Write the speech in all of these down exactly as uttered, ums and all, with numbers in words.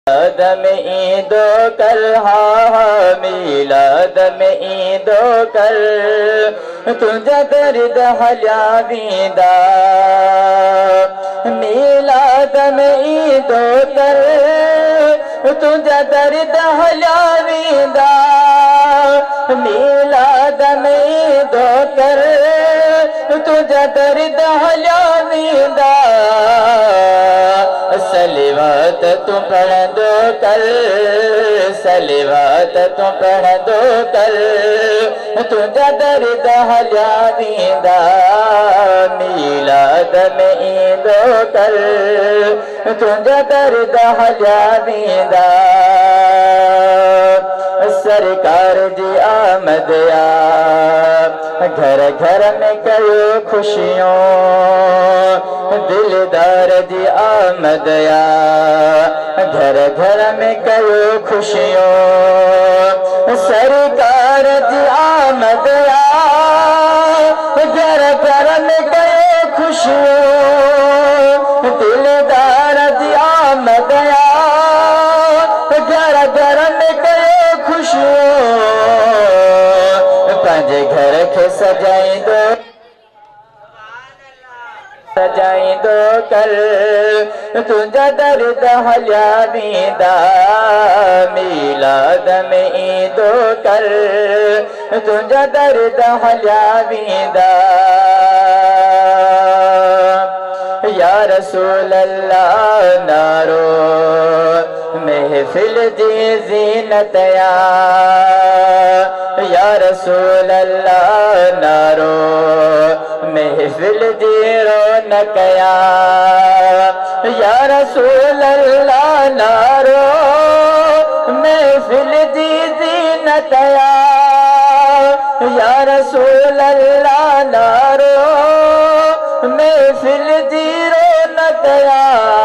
मिलाद में ईदो कर, हाँ मिलाद में ईदो कर, तुझा दर्द हलावींदा। मिलाद में ईदो कर, तुझा दर्द हलावींदा। मिलाद में ईदो कर, तुझा दर्द हलावींदा। सलवात तू पढ़ दो कर, सलवात तू पढ़ दो कर, तुझा दर्द हलावींदा। मिलाद में ईदो कर, तुझा दर्द हलावींदा। सरकार जी आमद आ, घर घर में कयो खुशियों। दिलदार जी आमद आ, घर घर में कयो खुशियों। सरकार जी आमद आ, घर घर में कयो खुशियों। दिलदार जी आमद आ, घर घर में कयो खुशियों। पंज घर के सजाईंदो सजाईंदो कर, तुझा दर्द हलावींदा। मिलाद में ईदो कर, तुझा दर्द हलावींदा। या रसूल अल्लाह नारो महफिल जी ज़ीनत या। या रसूल अल्लाह नारो महफिल जी रौनक या। या रसूल अल्लाह नारो महफिल जी ज़ीनत या। या रसूल अल्लाह नारो महफिल जी रौनक या।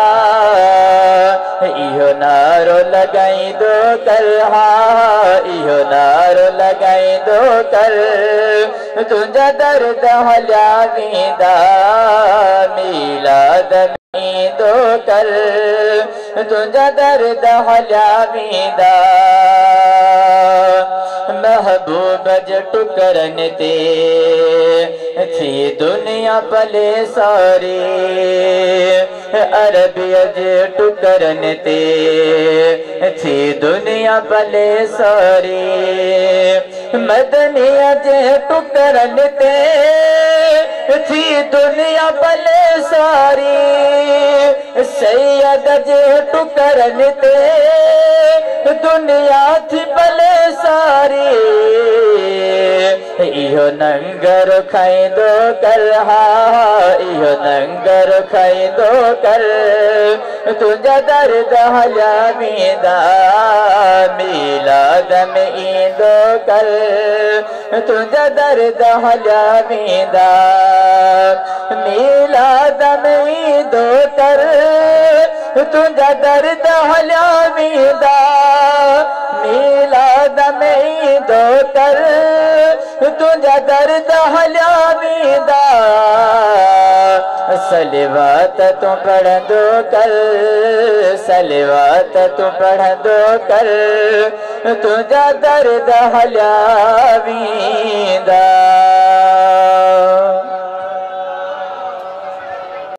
इहो नारो लगाईंदो कर, हाँ इहो नारो लगाईंदो कर, तुझा दर्द हलावींदा। मिलाद में ईदो कर, तुझा दर्द हलावींदा। महबूब जे टुकरन ते थी दुनिया भले सारी। अरबिया जे टुकरन ते थी दुनिया भले सारी। मदनिया जे टुकरन ते थी दुनिया भले सारी। सैयद जे टुकरन ते दुनिया थी भले सारी। इहो नंगर खाईंदो कर, हाँ इहो नंगर खाईंदो कर, तुझा दर्द हलावींदा। मिलाद में ईदो कर, तुझा दर्द हलावींदा। मिलाद में ईदो कर, तुझा दर्द हलावींदा। मिलाद में ईदो कर, तुझा दर्द हलावींदा। सलवात तू पढ़ दो कर, सलवात तू पढ़ दो कर, तुझा दर्द हलावींदा।